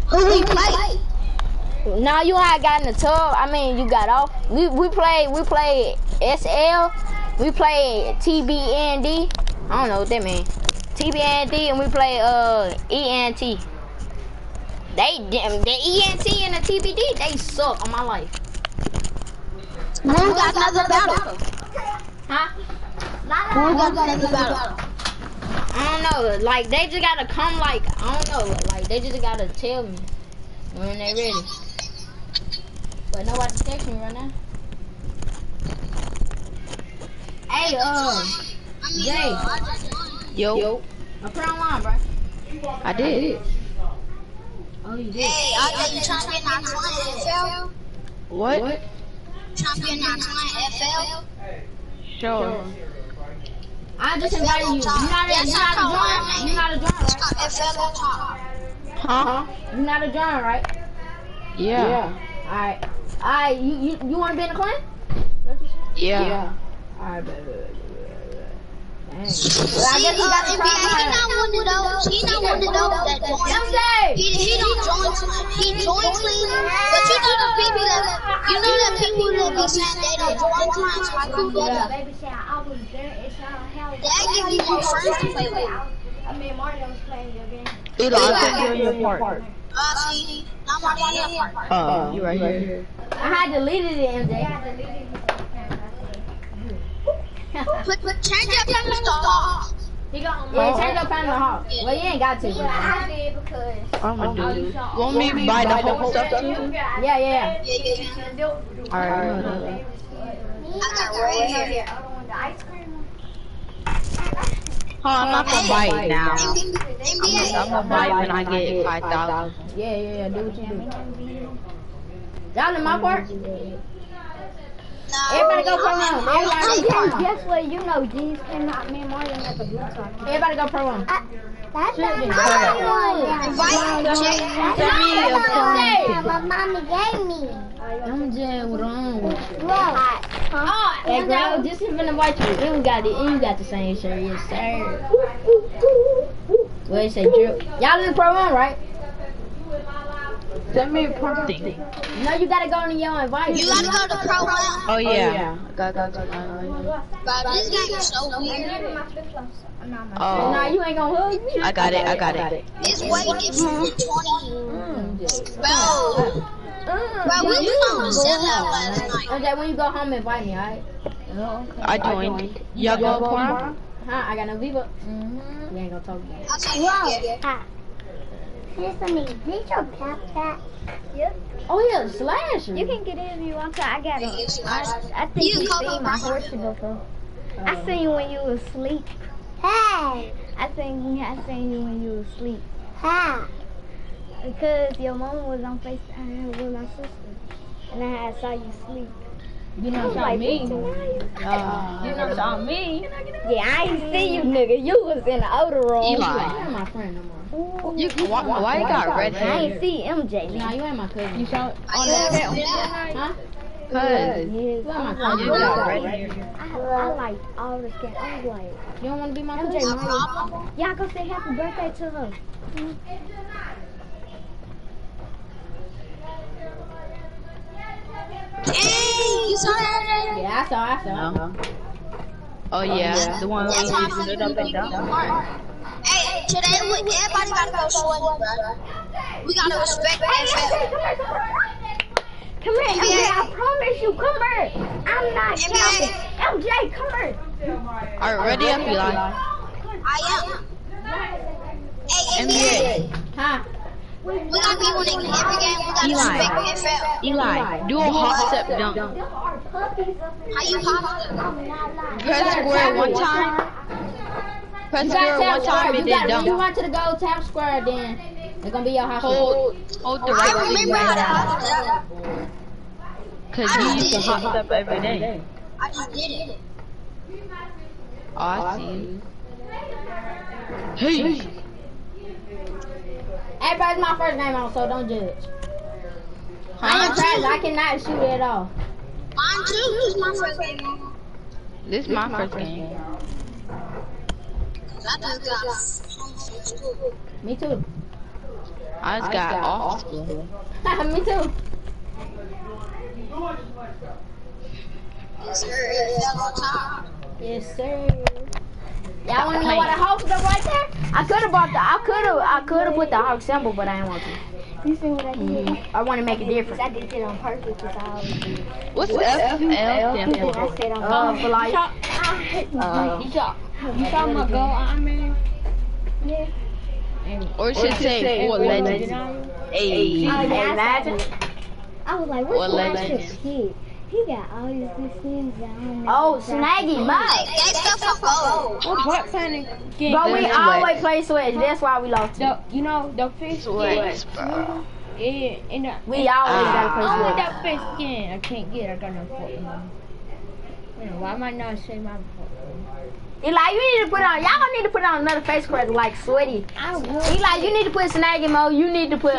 Who we play? No, you had got in the tub. I mean, you got off. We played SL. We played TBND. I don't know what that means. TBND, and we played ENT. The ENT and the TBD, they suck on my life. Who got another battle? Huh? Who got another battle? I don't know. Like they just gotta come. Like I don't know. Like they just gotta tell me when they ready. But nobody's texting me right now. Hey, Jay. Yo. I put online, bro. I did. Oh, you did? Hey, are you trying to be in our client FL? What? Trying to be in our client FL? Sure. I just invited you. You not a join? You not a join, right? FL on top. Huh? You not a join, right? Yeah. Alright. You want to be in the clan? Yeah. Alright, baby. Dang. Well, I See, guess you got to try he not one of those. He not one of those that join. He don't join. He joins clean. But you know the people that people that be saying they don't join clients like you better. That give you more friends to play with. I mean, Mario was playing your game. Eli, I'll your part. See, I'm already in your part. Oh, you right here. I had deleted it, MJ. Change your pictures to Hawks. Yeah, change your panel to Hawk. Well, you ain't got to. I did because. I'm gonna do this. Want me to buy the whole stuff too? Yeah. Yeah, you can. Alright. I got right here. Ice cream. Oh, I'm not gonna buy it now. NBA. I'm gonna buy it when I get 5,000. Yeah. Do what you do. Y'all in my part? Everybody go pro one. Everybody go pro one. Guess what? You know, G's cannot me and Mario at the blue top. Everybody go pro one. That's Should be. my mommy gave me. MJ, what wrong with you? Whoa. Hey, girl, just even invite you. You got the same shirt, yes, sir. What you say, drip? Y'all in the pro one, right? Send me a prompting. No, you gotta go in your invite. You gotta go to Pro 1. Oh yeah. Got. But this game is so weird. Oh. Nah, you ain't gonna hug me. I got it. It's way different from 20. Bro, we was on the sellout last night. MJ, when you go home, invite me, alright? I joined. Y'all go for? Huh? I got no Viva. We ain't gonna talk about it. I'll tell you. Here's me. Did your Snapchat? Yep. Oh yeah, Slasher. You can get in if you want to. I got Yeah, it. Slasher. I think You you can seen call my me. horse before. I seen you when you was asleep. Hey. I seen you when you was asleep. How? Because your mama was on FaceTime with my sister, and I saw you sleep. You know saw me. You know saw me. Yeah, I ain't see you, nigga. You was in the other room. Eli. You ain't my friend no more. Why you got red I hair? ain't see MJ. Nah, you ain't my cousin. You saw? Yeah. Huh? Cause Yes. You ain't my cousin. you got red hair. I liked all the skin. I was like, You don't want to be my MJ, cousin? Mario. Y'all go say happy birthday to her. Dang, you saw that? Yeah, I saw. Oh yeah, the one where That's why you I'm stood up and down. Hey, today everybody gotta go swimming, bro. We gotta respect FL. Come here, MJ. I promise you. Come here. I'm not joking. MJ, come here. Alright, ready up, Eli. I am. Hey, NBA. Huh? We gotta be winning every game. We gotta Eli. respect FL. Eli, do a hop step dunk. How you pop it? Press square one time. Press square one time and then When you dunk. run to the goal, tap square, then it's gonna be your hot shot. Hold the I right stick remember how to hop down. step. Cause you used to hop step every day. I just did it. Oh, I see. Hey. Everybody's my first game on, so don't judge. I Huh? am trash. I cannot shoot at all. Mine too. This is my first game. This is my first game. I just got home from school. Me too. I just got off school. Me too. Yes, sir. Yes, sir. Y'all wanna know what I hawked up right there? I could have put the hawk symbol, but I didn't want to. You see what I did? I want to make a difference. I did it on purpose because I always do. What's FL? I said on For life. You talking about go Iron Man? Yeah. Or it should say or legend. Hey. Imagine. I was like, Or what's legend. Flash's kid? He got all these good skins down there. Oh, Snaggy, bye. That stuff for gold. What part panic? But we always play Switch. That's why we lost. You know the fish Switch, bro. Yeah, and we always gotta play I want Switch. that fish skin. I can't get it. I got no Fortnite money. Why am I not saying my Fortnite? Eli, you need to put on. Y'all need to put on another face crack like Sweaty. Eli, you need to put Snaggy mode. You need to put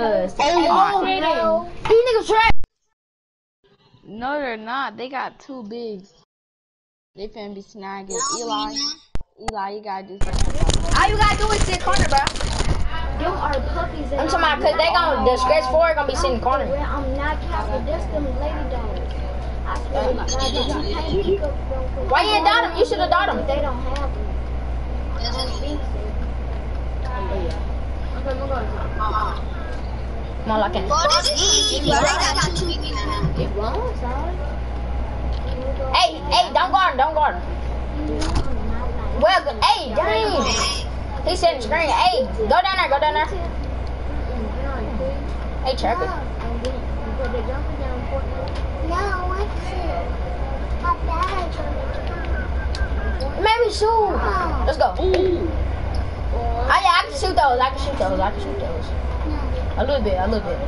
no. These niggas trash. No, they're not. They got two bigs. They finna be snagging. Eli, you gotta do something. All you gotta do is sit corner, bro. Them are puppies. I'm talking about because they gonna, the stretch forward gonna be sitting corner. I'm not counting. That's them lady dogs. I swear to God, they can't pick up them. Why you ain't dot them? You should have dot them. They don't have them. I don't think so. Come on, lock in. Bro, this easy, bro. They got two people now. It won't, sorry. Hey, don't guard him, don't guard him. Well, hey, dang. He said screen. Hey, go down there, go down there. Hey, Trevor. Maybe shoot. Let's go. Oh yeah, I can shoot those. I can shoot those. A little bit.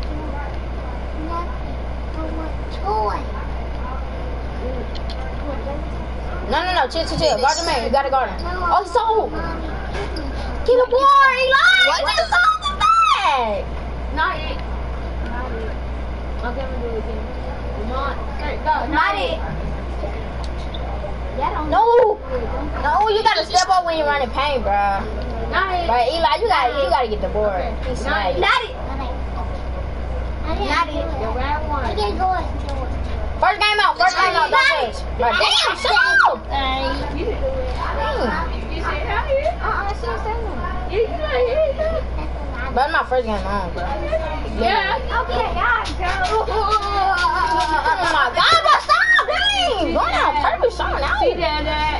No. Chill. Guard the man. You gotta guard him. Oh, he's sold. Keep it boring, Eli. What is on the bag? Not it. Okay, I'm gonna do it again. Come on. Go. Not it. No, you gotta step up when you're running paint, bro. Not it. But Eli, you gotta get the board. He's snagged. Not it. The red one. First game out. Don't push. Bro, damn, shut up. You didn't do it. You said how here? She didn't say nothing. You not here. But my first game on, bro. Yeah. Okay, Oh my God, bro, stop, dang. Going out purpose, showing out. See that?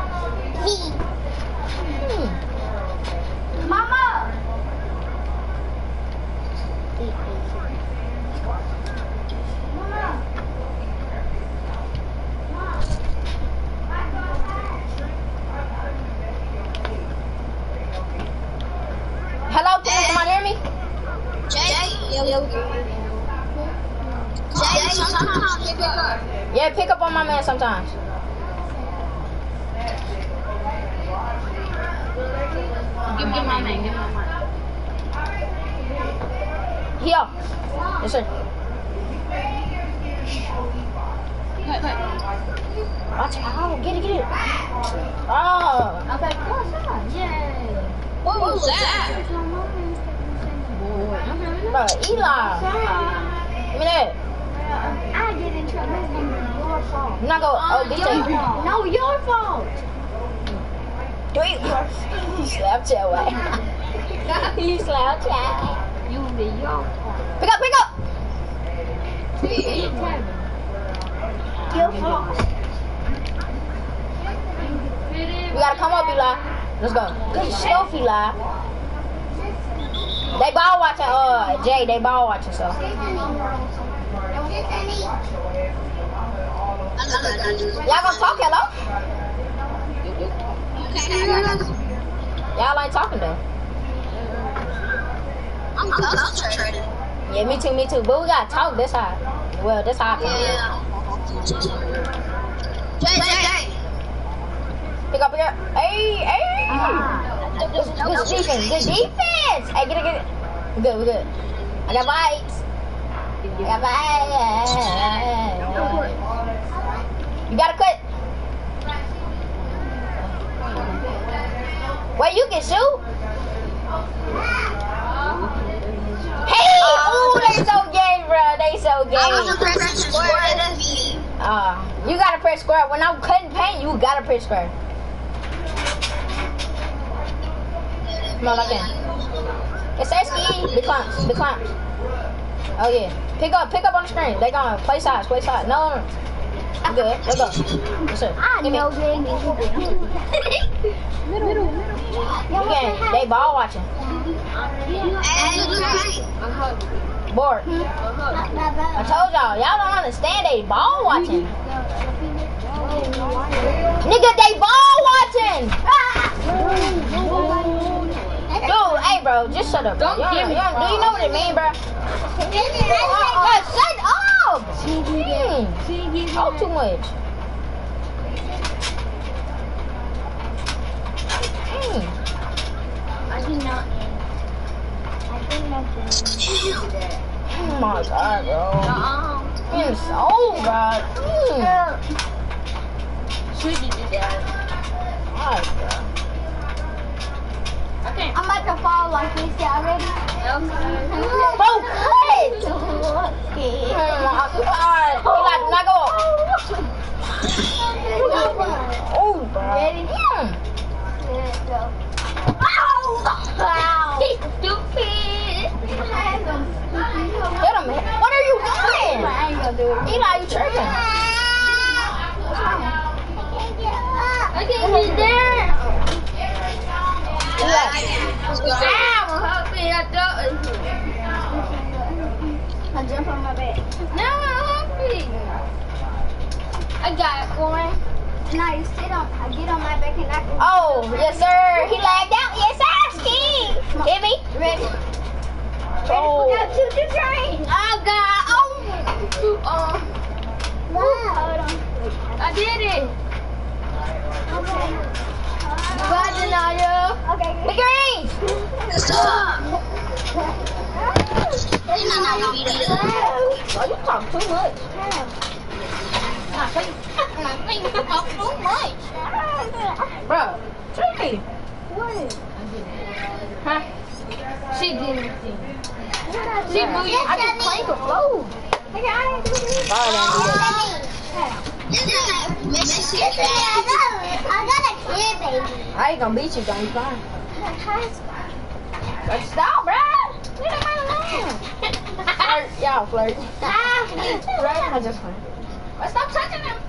Mama. Hello, can somebody hear me? Jay, sometimes pick up. Yeah, pick up on my man sometimes. Give me my man. Here. Yes, sir. Watch out. Get it. Oh. Okay, what's Yay. What was that? Bro, Eli. Give me that. I get in trouble. It's your fault. I'm not gonna, DJ. No, your fault. He slapped your way. He slapped you. You be your fault. Pick up. Your fault. We gotta come up, Eli. Let's go. Good stuff, Eli. They ball watching, Jay, they ball watching, so. Y'all gonna talk, hello? Y'all ain't talking though. I'm concentrated. Yeah, me too. But we gotta talk this high. Well, this high. Yeah. Jay. Pick up. Hey. Good defense. Hey, get it. We're good. I got bites. You gotta quit. Wait, you can shoot? Okay. I wasn't pressing square. You gotta press square. When I'm cutting paint, you gotta press square. Come on, like that. It says ski. The clamps. Oh yeah. Pick up on the screen. They gonna play sides. No. Good. Let's go. Yes, sir. I know game. Middle. Again, they ball watching. Bored. I told y'all don't understand. They ball watching. Nigga, they ball watching. Dude, hey bro, just shut up. Bro. Do you know what it mean, bro? Shut up. Talk too much. I did not. Oh my god, bro. It's so bad. Should you do that? Alright, bro. Okay. I'm about to fall like this. Y'all ready? Bro, cut! God. Eli, do not go up. Oh, bro. Ready? Let's go. Wow. Stupid. Hit him. What are you doing? I ain't gonna do it. Eli, you tripping. I can't get there. Eli. I jump on my bed. No, I'm hungry. I got it, boy. Now you sit on. I get on my back and I can. Oh, yes, sir. He lagged out. Yes, sir. Ski. Hit me. Ready? Oh. Go to the train. Oh God. Oh. Hold on. I did it. Okay. Bye, Denaya. Okay. Big green. Oh, you talk too much. Bro, treat me. What? Huh? She didn't. She blew you. I just played the flow. I got a kid, baby. I ain't gonna beat you, gonna be fine. But stop, bro. Leave him alone. Flirt, y'all flirt. I just flirt. But stop touching him.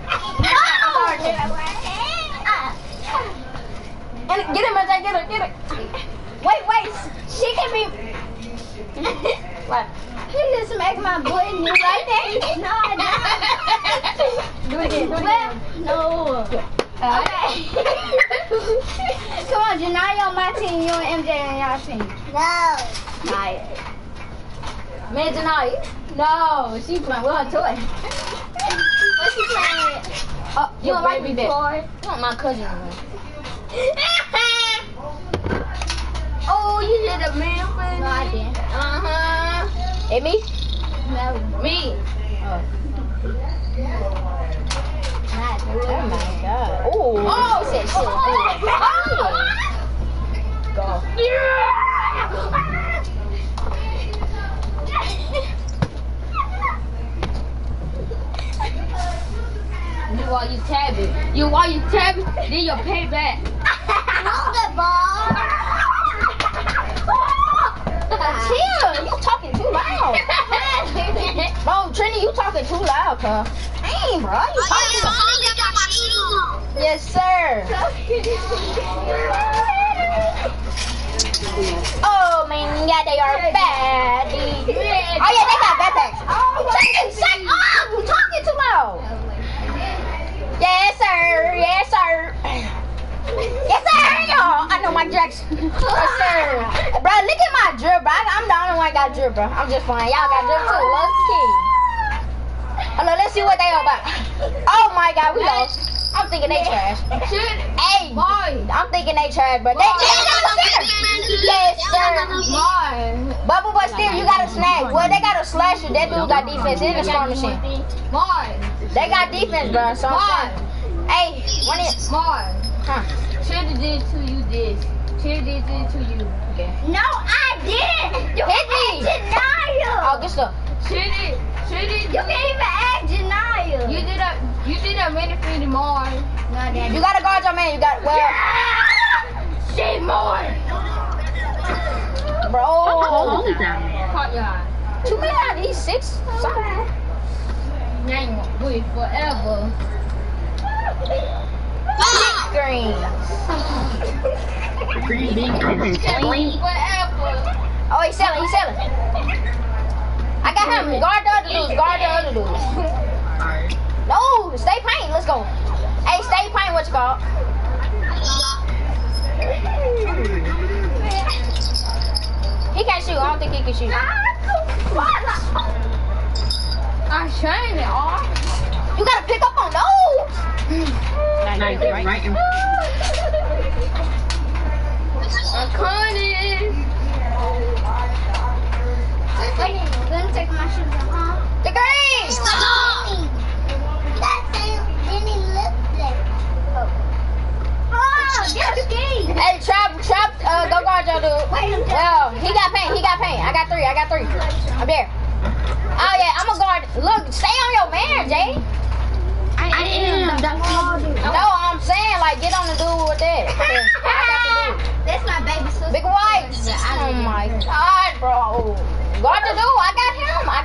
And get him, MJ, get it. Wait. She can be. What? You just make my boy new right there. No, I don't. Do it again. No. Okay. Come on, Janaya on my team, you and MJ on y'all team. No. Alright. Man, Janaya. No, she playing with her toy. What's she playing with? Oh, You don't like baby me, bit. boy? You want my cousin on there. Oh, you did a man for No, I didn't. Hey, me? No. me. Oh my god. Oh, she said shit. Go. While you tab it, then you'll pay back. Hold the ball. Chill, you talking too loud. Bro, Trini, you talking too loud, cuz. Dang, bro, you talking too loud. Yes, sir. Oh, man, yeah, they are bad. Oh, yeah, they got backpacks. Shut up, you talking too loud. Yes, sir. Yes, sir. Yes, sir, y'all. I know my Jackson. Yes, sir. Bro, look at my drip, bro. I'm the only one got drip, bro. I'm just playing. Y'all got drip too. Low key. Hello, let's see what they all about. Oh my God, we lost. I'm thinking they trash. Hey, I'm thinking they trash, but they got a center. Yes, sir. Bubble, but still, you got a snag. Well, they got a slasher. That dude got defense in the score machine. They got defense, bro. So I'm saying. Hey, one is. Huh? Shoulda did to you this. Shoulda did to you. Okay. No, I didn't. You Hit me. Janaya. Oh, good stuff. Shoulda You can't even ask Janaya. You did a minute for the more. You gotta guard your man. You got Say more. bro. Caught your eye. Too many. He's 6. Something. Now you want wait forever. Green. Forever. Oh, he's selling. I got him. Guard the other dudes. No, stay paint. Let's go. Hey, stay paint. What you call? He can't shoot. I don't think he can shoot. I shine it off. You gotta pick up on those. Right in I'm coming. Wait, let me take my shoes off, huh? The green. Oh, get a ski. Hey, trap. Go guard your dude. Well, he got paint. I got 3. I'm there. Oh yeah, I'm gonna guard. Look, stay on your man, Jay. I am. No, I'm saying like get on the dude with that. That's my baby sister. Big white. Oh my god, bro. Guard the dude. I got him. I'm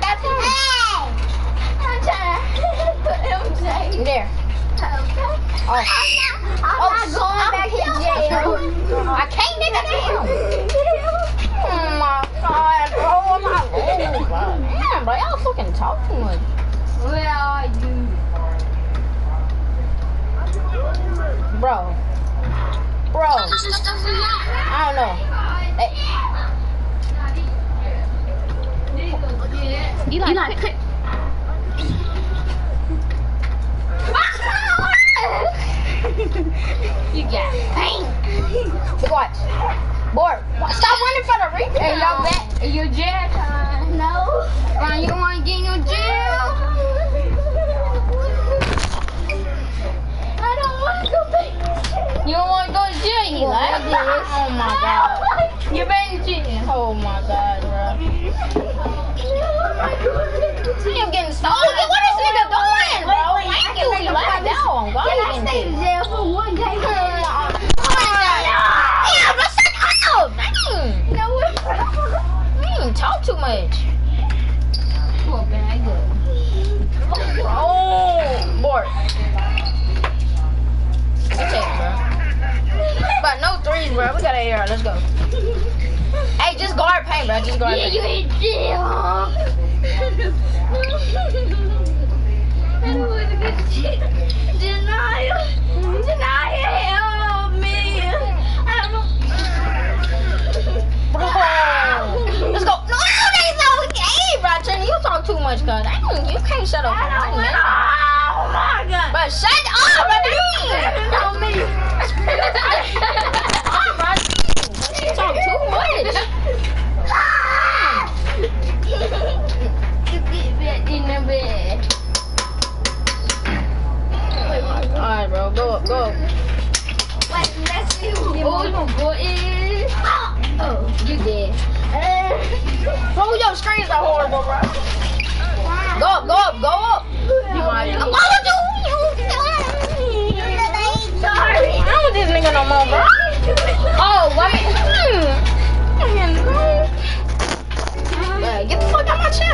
trying to MJ. There. Oh. I'm not going back to jail. I can't nigga down. Oh my god, bro. I'm not losing, bro. Damn, bro. Y'all fucking talk too much. Where are you? Bro. I don't know. Hey. Eli, You got paint. Big watch. Board. Stop running for the replay. Hey, y'all back. Your jail time. No. Ryan, you don't want to get in your jail? I don't want to go back. You don't want to go to jail, you like this? Oh my god. You're back in jail. Oh my god, bro. See him getting stolen. What is this nigga doing, bro? Thank you. He lied down. Why Can I you stay in jail for 1 day? Yeah, but shut up. Dang. No, You ain't talk too much. Poor bag up. Oh, board. Okay, bro. But no 3s, bro. We got an AR. Let's go. Hey, just guard paint, bro. Just guard paint. you in jail. I don't want to get shit. Janaya, help me. Bro. Let's go. No, that's not okay, bro. Trini, you talk too much, cuz. You can't shut up for 1 minute. Oh my god. But shut up, bro. Help me. You talk too much. You get back in the bed. Alright, bro. Go up. Wait, let's see who Oh, you gonna go in? Oh, You dead. Bro, your screens are horrible, bro. Go up. I'm going to sorry. I don't want this nigga no more, bro. Oh, let me. Get the fuck out my chest.